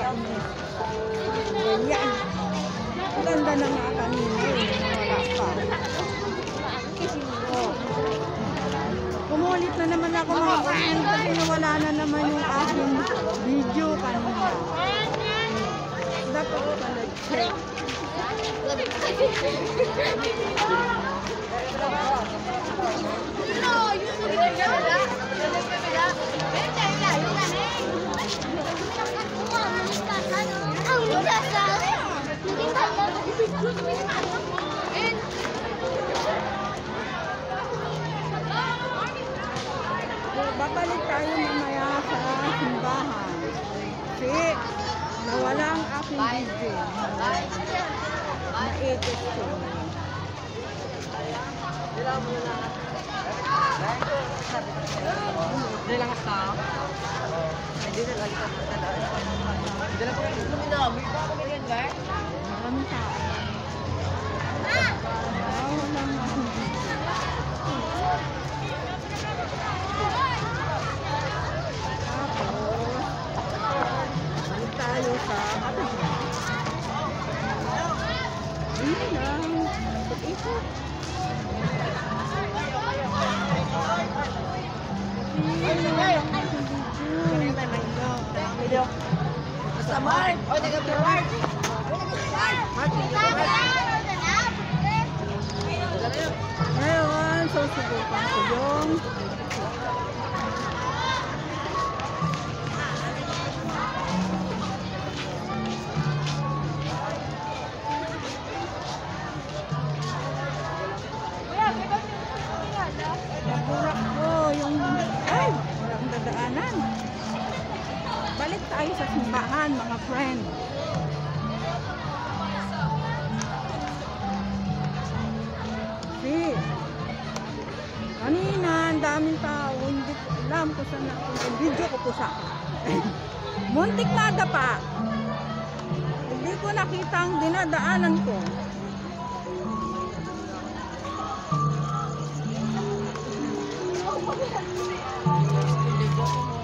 Ganyan. Ang ganda na nga kanina eh. Wala pa. Oh. Pumulit na naman ako mga friend kasi nawala na naman yung aking video kanina. Dapat ko nag-check. Babalik tayo mamaya sa simbahan. Kasi nawala ang aking video. Na-edit ko. Hindi lang ka. Hindi na lang ka. Hindi lang ka. Maraming tao. Wala nga. Balik tayo sa hindi lang. Pag-ikot. Video. Basta Mark! O, taga Mark! Ngayon, susubukan ko yung naburak ko yung ay, walang dadaanan. Balik tayo sa simbahan mga friend. See, kanina ang daming tao, hindi ko alam kung saan na yung video ko po sa muntik na pa. Hindi ko nakita ang dinadaanan ko. Hindi ko